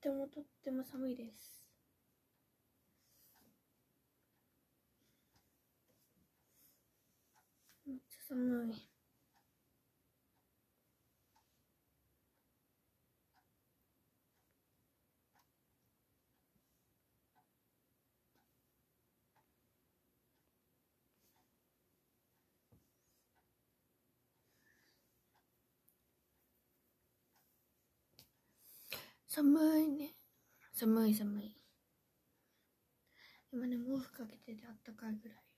とっても寒いです。めっちゃ寒い。寒いね。寒い。今ね、毛布かけててあったかいぐらい。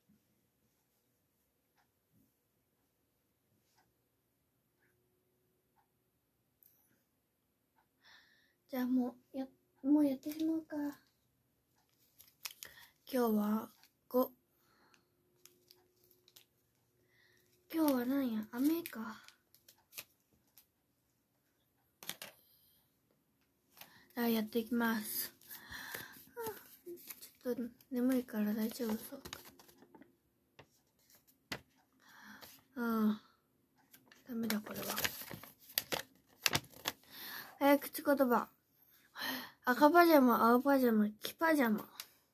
じゃあもうやってしまうか。今日は5。今日はなんや、雨か。やっていきます。ちょっと眠いから大丈夫そう。ダメだこれは。早口言葉。赤パジャマ、青パジャマ、黄パジャマ。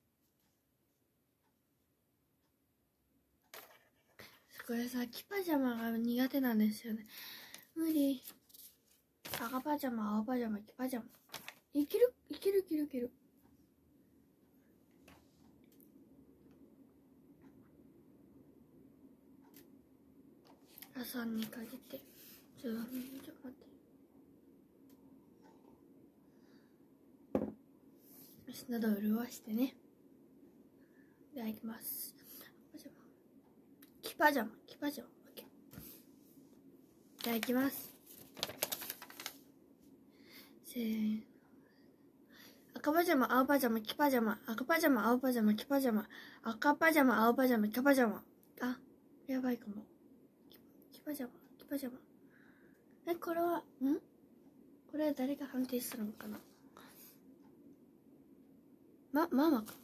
これさ、黄パジャマが苦手なんですよね。無理。赤パジャマ、青パジャマ、黄パジャマ。いける。朝にかけて。ちょっと待って。よし、喉を潤してね。では、いきます。黄パジャマ。では、いきます。せーの。赤パジャマ、青パジャマ、黄パジャマ。赤パジャマ、青パジャマ、黄パジャマ。赤パジャマ、青パジャマ、黄パジャマ。あ、やばいかも。黄パジャマ。これは、これは誰が判定するのかな。ママか。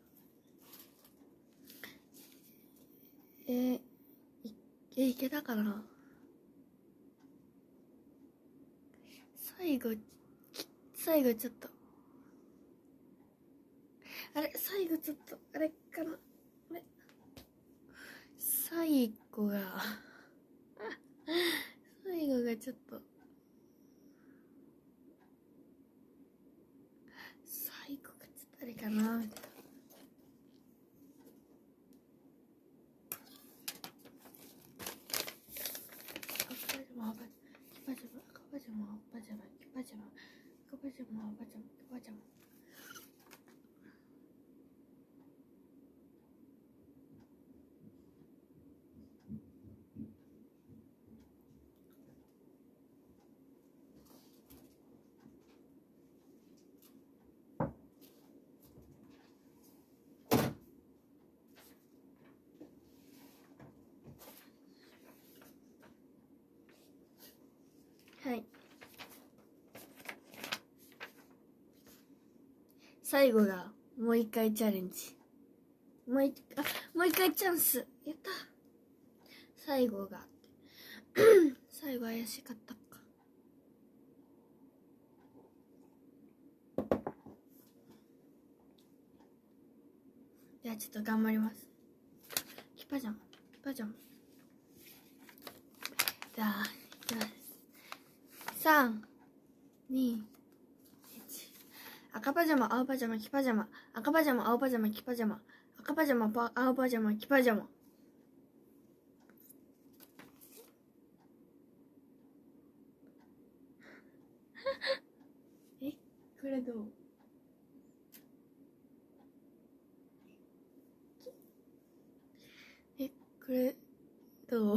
いけたかな。最後ちょっと。最後ちょっと、あれかな。最後がちょっと。最後がちょっとあれかな、みたいな。はい。最後がもう一回チャレンジ。もう一回チャンス。やった。最後が最後怪しかったか。じゃあちょっと頑張ります。黄パジャマ。じゃあいきます。3、2、1。赤パジャマ、青パジャマ、黄パジャマ。赤パジャマ、青パジャマ、黄パジャマ。赤パジャマ、青パジャマ、黄パジャマ。これどう？これどう？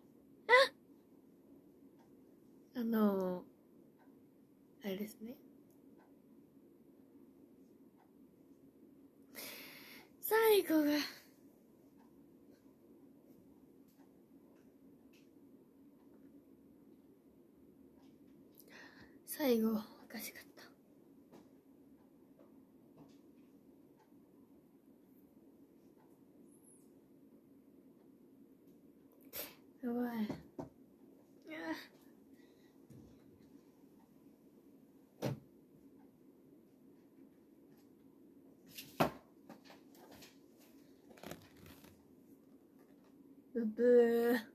あれですね。最後がおかしかった。やばい。 ブブー。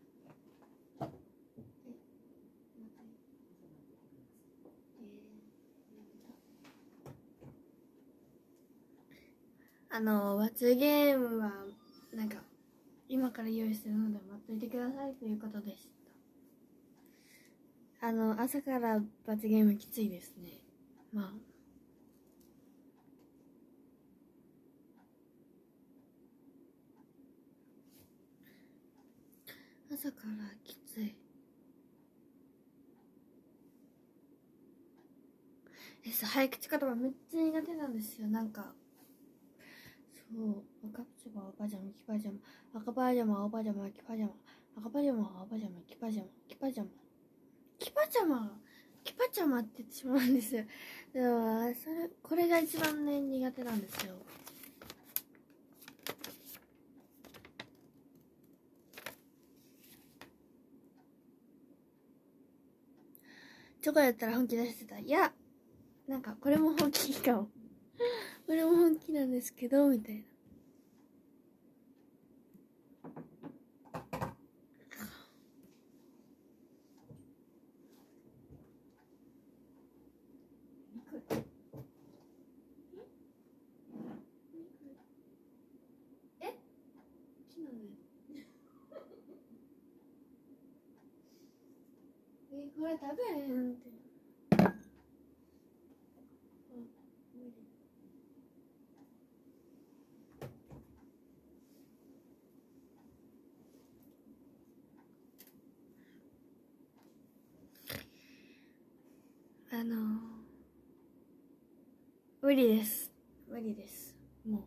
罰ゲームはなんか今から用意するので待っといてくださいということでした。朝から罰ゲームきついですね。まあ朝からきつい。早口言葉めっちゃ苦手なんですよ。なんかそう赤パジャマ青パジャマ黄パジャマ赤パジャマ青パジャマ黄パジャマ赤パジャマ青パジャマ黄パジャマ黄パジャマ黄パジャマ黄パジャマって言ってしまうんですよ。でもこれが一番ね苦手なんですよ。チョコやったら本気出してた。いやなんかこれも本気かもこれも本気なんですけどみたいな。これ食べへんって。無理です。無理です。もう。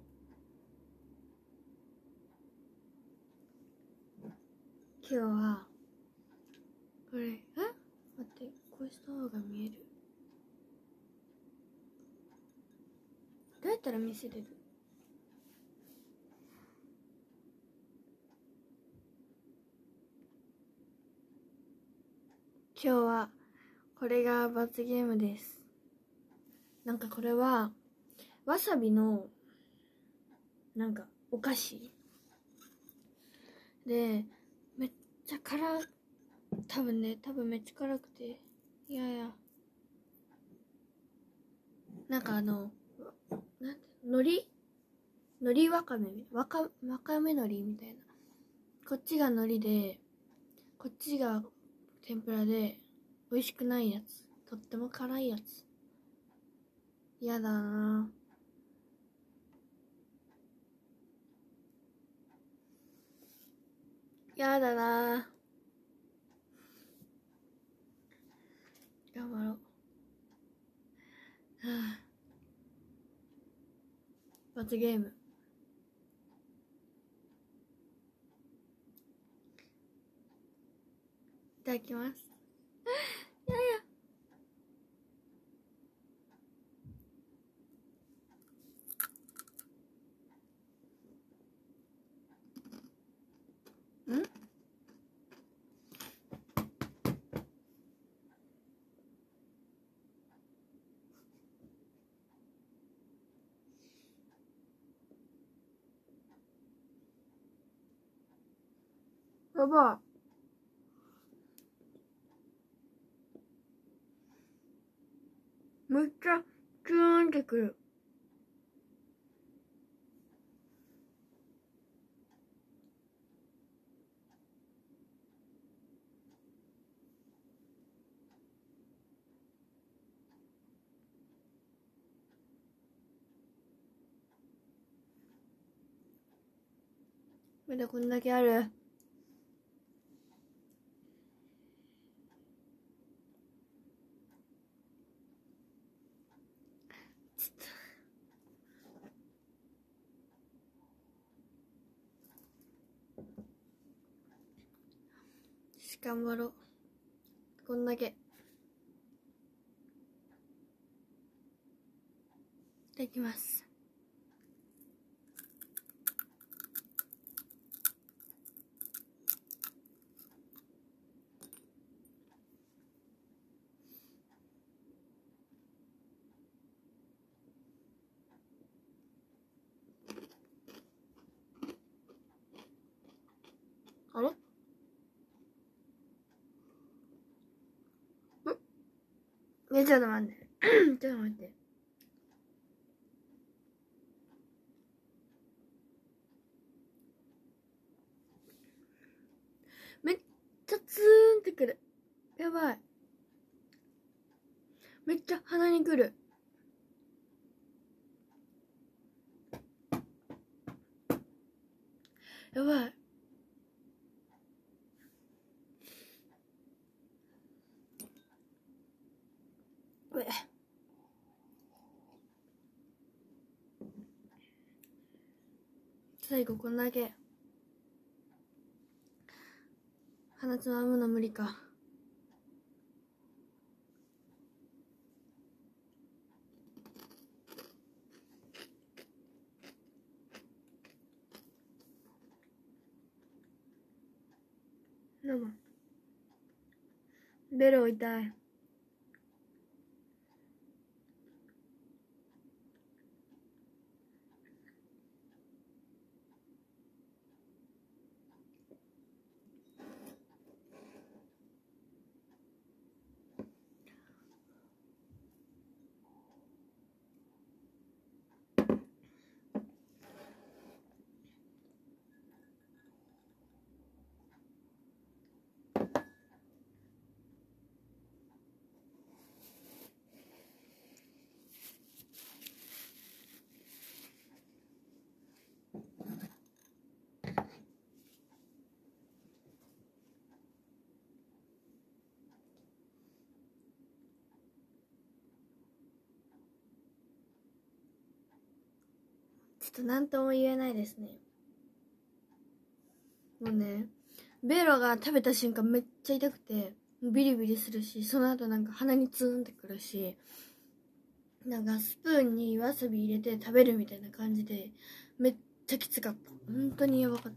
今日は、これ、待って、こうした方が見える。どうやったら見せれる？今日は、これが罰ゲームです。なんかこれは、わさびの、なんか、お菓子で、めっちゃ多分めっちゃ辛くて、いやいや。なんかなんて、海苔わかめわかめ海苔みたいな。こっちが海苔で、こっちが天ぷらで、美味しくないやつ。とっても辛いやつ。やだなやだな頑張ろう。はあ、罰ゲーム。いただきます。いやいや。やばい。めっちゃキューンってくる。まだこんだけある。頑張ろう。こんだけ。いただきます。 ちょっと待って。ちょっと待って。めっちゃツーンってくる。やばい。めっちゃ鼻にくる。やばい。最後こんだけ鼻つまむの無理か。飲む。ベロ痛い。ちょっと何とも言えないですね。もうね、ベロが食べた瞬間めっちゃ痛くてビリビリするし、その後なんか鼻にツーンってくるし、なんかスプーンにわさび入れて食べるみたいな感じでめっちゃきつかった。本当にやばかった。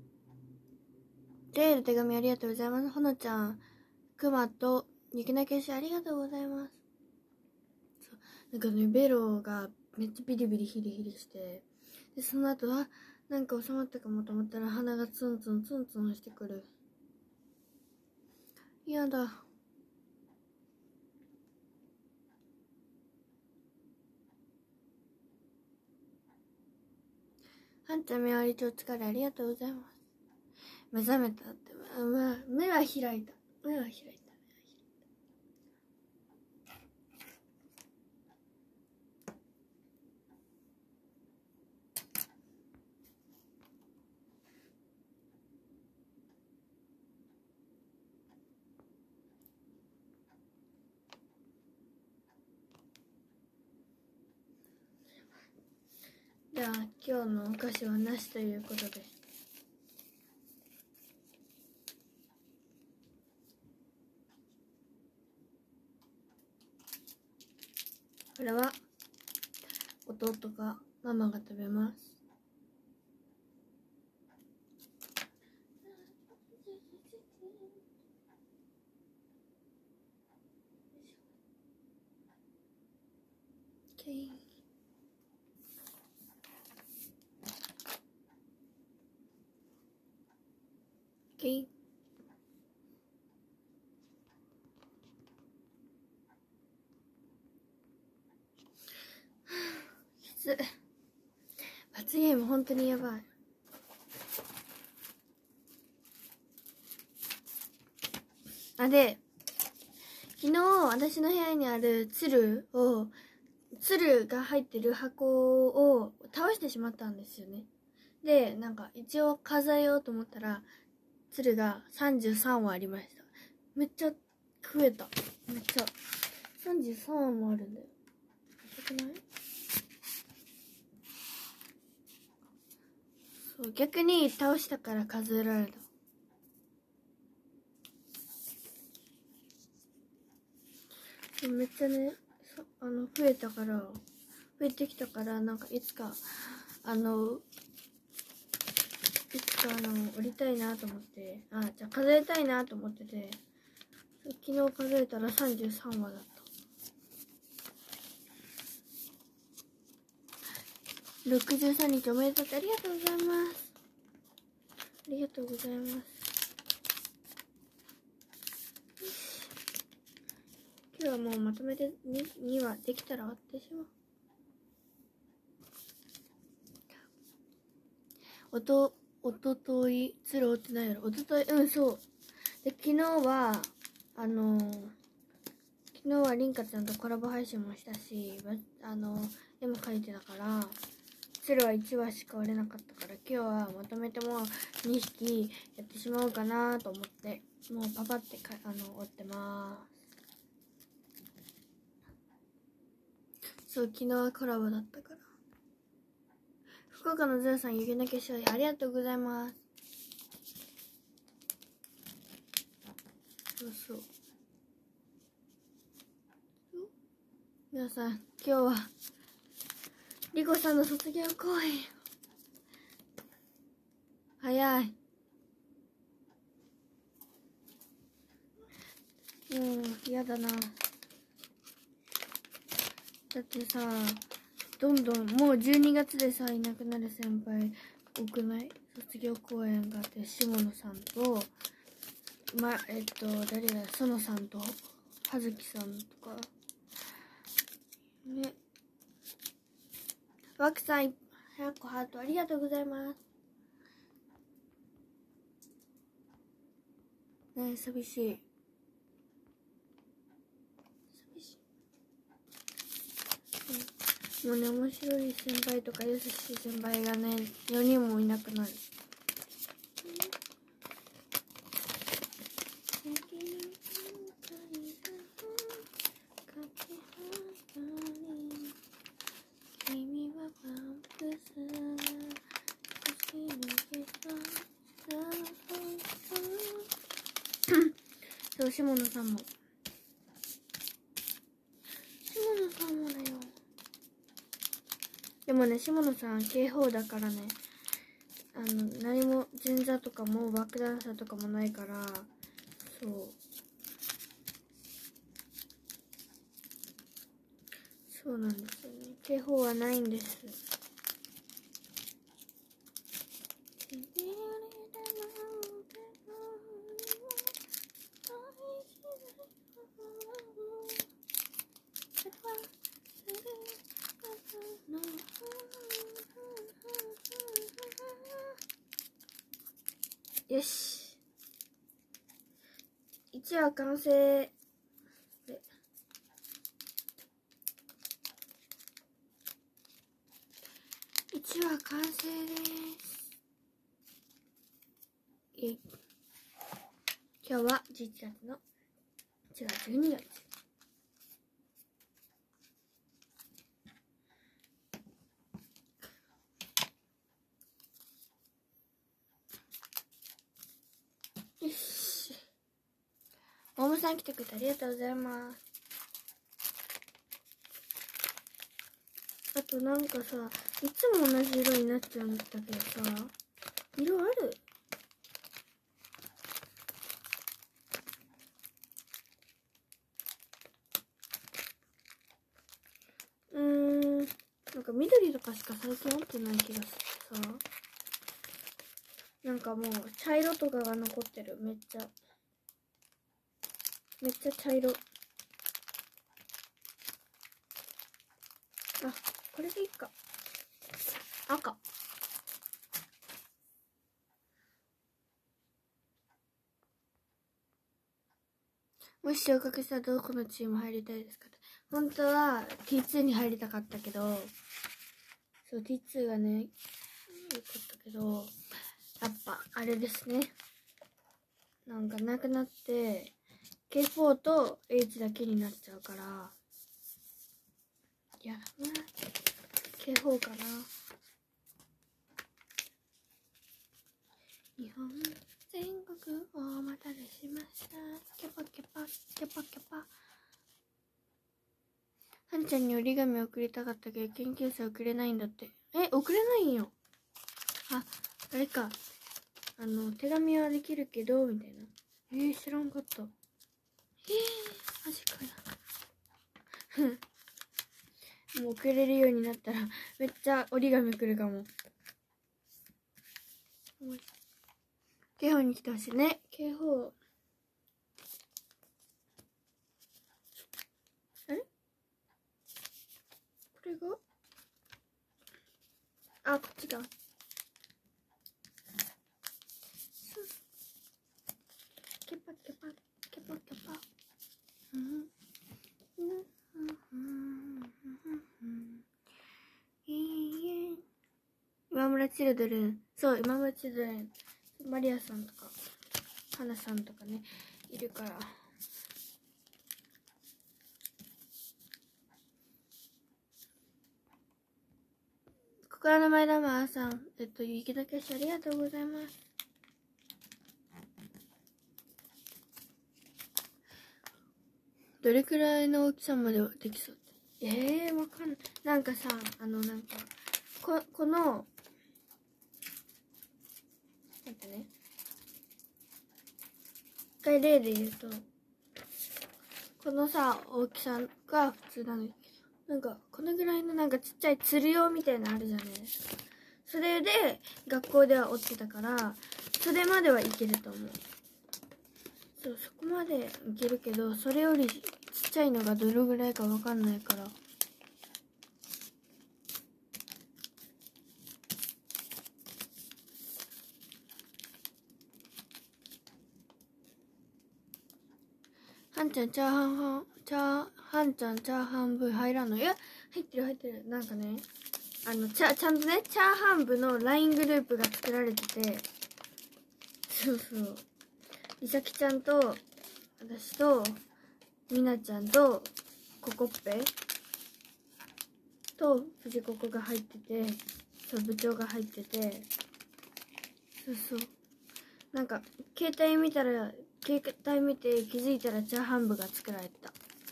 レイの手紙ありがとうございます。ほのちゃん、クマと雪の消しありがとうございます。なんかね、ベロがめっちゃビリビリヒリヒリして、でその後はなんか収まったかもと思ったら鼻がツンツンツンツンしてくる。やだ。はんちゃん目割り超疲れありがとうございます。目覚めたって、目は開いた。目は開いた。では今日のお菓子はなしということで、これは弟かママが食べます。きつい。罰ゲーム本当にやばい。で昨日私の部屋にある鶴が入ってる箱を倒してしまったんですよね。でなんか一応数えようと思ったら鶴が33羽ありました。めっちゃ増えた。めっちゃ33羽もあるんだよ。遅くない？そう、逆に倒したから数えられた。めっちゃね、増えてきたから、なんかいつか降りたいなと思って、じゃあ数えたいなと思ってて、昨日数えたら33羽だった。63日おめでとうってありがとうございます。ありがとうございます。 今日はもうまとめて 2話できたら終わってしまう。おとといつるおってないやろ。おととい、そうで、昨日はりんかちゃんとコラボ配信もしたし、絵も描いてたから、鶴は1話しか折れなかったから、今日はまとめてもう2匹やってしまおうかなと思って、もうパパって折ってまーす。そう、昨日はコラボだったから。福岡のゼロさん、湯気抜け勝利ありがとうございます。そう。皆さん、今日はリコさんの卒業公演。早い。嫌だな。だってさ、どんどんもう12月でさいなくなる先輩多くない？卒業公演があって、下野さんと誰だ、園さんと葉月さんとかね。ワクさん100個ハートありがとうございますね。寂しい。もうね、面白い先輩とか優しい先輩がね、4人もいなくなる。そう、下野さんもだよ。でもね、下野さん警報だからね、何も前座とかもバックダンサーとかもないから、そうなんですよね。警報はないんです。よし、1話完成。1話完成です。今日は11月の12月。よし。大野さん来てくれてありがとうございます。あとなんかさ、いつも同じ色になっちゃうんだけどさ、色ある？なんか緑とかしか最近折ってない気がしてさ、なんかもう茶色とかが残ってる。めっちゃ茶色。あ、これでいいか。赤。もし昇格したらどこのチーム入りたいですか？本当は T2 に入りたかったけど、そう T2 がね、よかったけど、やっぱあれですね。なんかなくなって K4 と H だけになっちゃうから、やだな。K4 かな。日本全国お待たせしました。キャパキャパキャパキャパ。はんちゃんに折り紙送りたかったけど研究生送れないんだって。送れないんよ。あれか、手紙はできるけどみたいな。知らんかった。マジかな。もう送れるようになったらめっちゃ折り紙来るかも。警報に来てほしいね。警報。 マチルドレン、そう、今村チルドレン、マリアさんとか、花さんとかね、いるから。心の前田マーさん、雪の結晶ありがとうございます。どれくらいの大きさまでできそう？わかんない。なんかさ、なんか、この、待ってね。一回例で言うと、このさ、大きさが普通なんだけど、なんか、このぐらいのなんかちっちゃい釣り用みたいなのあるじゃないですか。それで、学校では折ってたから、それまではいけると思う。そう、そこまでいけるけど、それよりちっちゃいのがどれぐらいかわかんないから。はんちゃんチャーハンはんちゃんチャーハン部入らんの？いや、入ってる。なんかね、ちゃんとね、チャーハン部の LINE グループが作られてて、そうそう。りさきちゃんと、私と、みなちゃんと、ココッペと、藤ココが入ってて、そう、部長が入ってて、そう。なんか、携帯見て気づいたらチャーハン部が作られてた。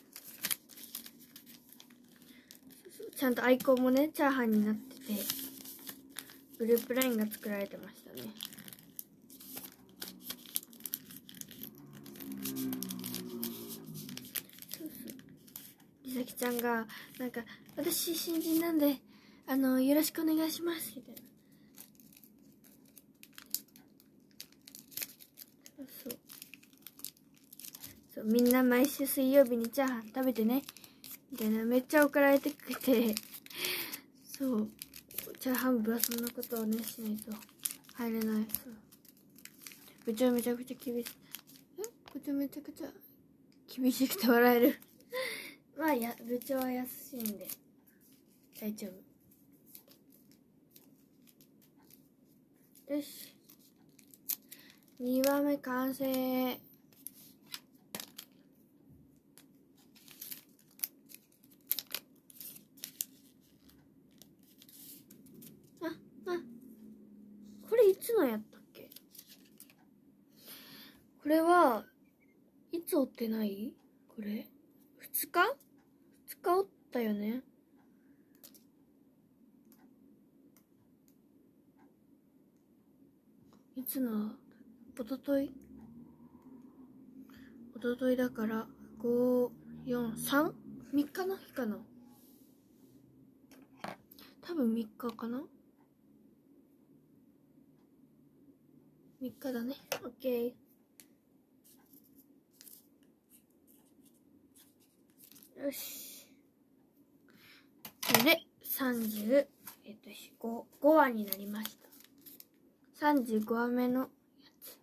ちゃんとアイコンもね、チャーハンになってて、グループ LINE が作られてましたね。りさきちゃんが、なんか、私新人なんで、よろしくお願いします、みたいな。そう、みんな毎週水曜日にチャーハン食べてね、みたいな、めっちゃ送られてくれて、そう、チャーハン部はそんなことをね、しないと入れない。そう。部長めちゃくちゃ厳しい。部長めちゃくちゃ厳しくて笑える。まあ、部長は優しいんで、大丈夫。よし。2話目完成。これいつのやったっけ？これはいつ折ってない？これ2日折ったよね。いつの？おとといだから5、4、3？ 3日の日かな。多分3日かな。3日だね。オッケー。よし。で、5話になりました。35話目のやつ。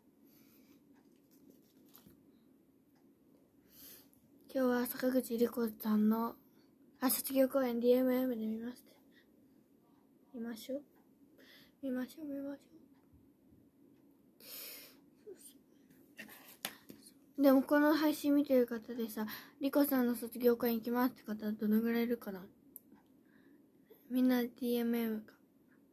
今日は坂口莉子さんの卒業公演 DMM で見ましょう。でもこの配信見てる方でさ、リコさんの卒業公演行きますって方はどのぐらいいるかな？みんな DMM か。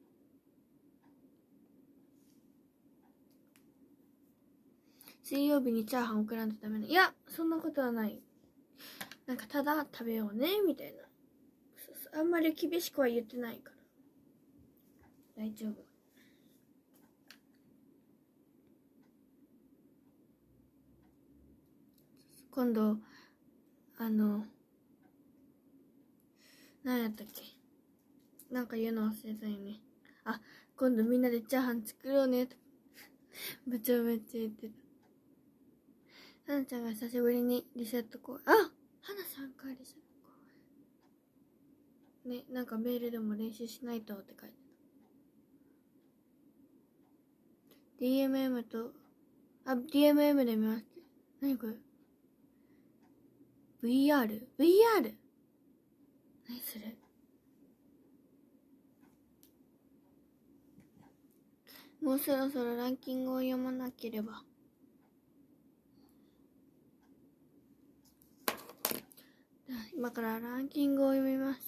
水曜日にチャーハン送らんとダメな。いや、そんなことはない。なんかただ食べようね、みたいな。あんまり厳しくは言ってないから。大丈夫。今度、何やったっけ？なんか言うの忘れたよね。今度みんなでチャーハン作ろうね。部長めっちゃ言ってた。はなちゃんが久しぶりにリセット公演。はなさんかリセット公演。ね、なんかメールでも練習しないとって書いてた。DMM と、DMM で見ます。何これ？ VR？ VR？ 何それ？ もうそろそろランキングを読まなければ。今からランキングを読みます。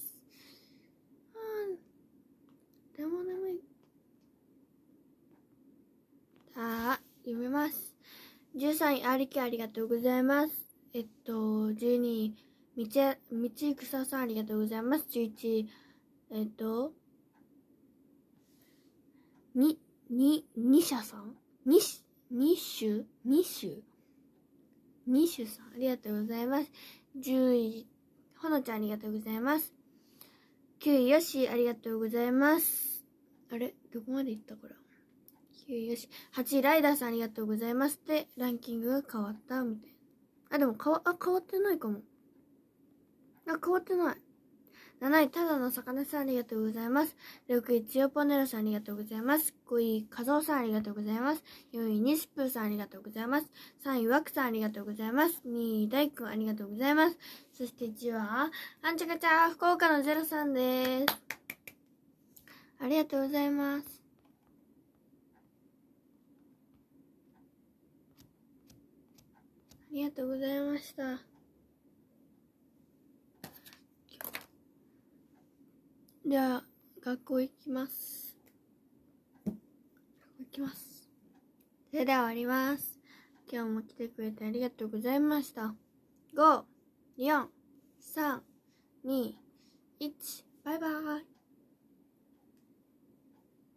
でも眠い。さあ、読みます。13位、ありきありがとうございます。12位、道草さんありがとうございます。11位、にしゃさんにしゅさんありがとうございます。10位、ほのちゃんありがとうございます。9位、よしありがとうございます。あれどこまでいったこれ。9位、よし。8位、ライダーさんありがとうございます。で、ランキングが変わったみたいな。でも変わってないかも。変わってない。7位、ただの魚さんありがとうございます。6位、ちよぽねろさんありがとうございます。5位、かぞうさんありがとうございます。4位、にしぷーさんありがとうございます。3位、わくさんありがとうございます。2位、だいくんありがとうございます。そして1位は、あんちゃかちゃ福岡のゼロさんです。ありがとうございます。ありがとうございました。では、学校行きます。それでは終わります。今日も来てくれてありがとうございました。5、4、3、2、1、バイバーイ。